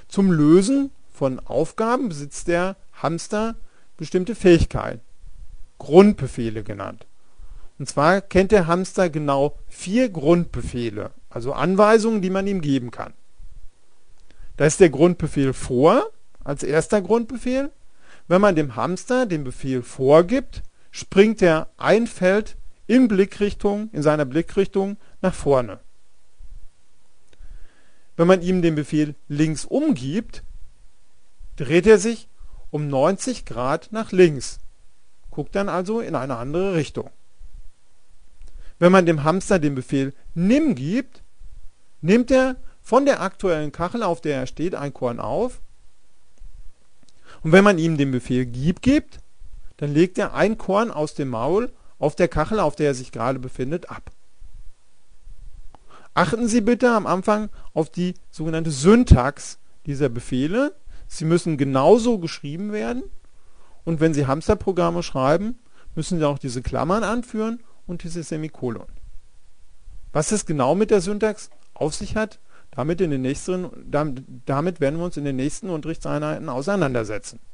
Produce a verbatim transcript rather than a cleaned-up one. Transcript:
Zum Lösen von Aufgaben besitzt der Hamster bestimmte Fähigkeiten, Grundbefehle genannt. Und zwar kennt der Hamster genau vier Grundbefehle, also Anweisungen, die man ihm geben kann. Da ist der Grundbefehl vor, als erster Grundbefehl. Wenn man dem Hamster den Befehl vorgibt, springt er ein Feld in Blickrichtung, in seiner Blickrichtung nach vorne. Wenn man ihm den Befehl links umgibt, dreht er sich um neunzig Grad nach links, guckt dann also in eine andere Richtung. Wenn man dem Hamster den Befehl nimm gibt, nimmt er von der aktuellen Kachel, auf der er steht, ein Korn auf. Und wenn man ihm den Befehl gib gibt, dann legt er ein Korn aus dem Maul auf der Kachel, auf der er sich gerade befindet, ab. Achten Sie bitte am Anfang auf die sogenannte Syntax dieser Befehle. Sie müssen genauso geschrieben werden. Und wenn Sie Hamsterprogramme schreiben, müssen Sie auch diese Klammern anführen und dieses Semikolon. Was es genau mit der Syntax auf sich hat, damit, in den nächsten, damit werden wir uns in den nächsten Unterrichtseinheiten auseinandersetzen.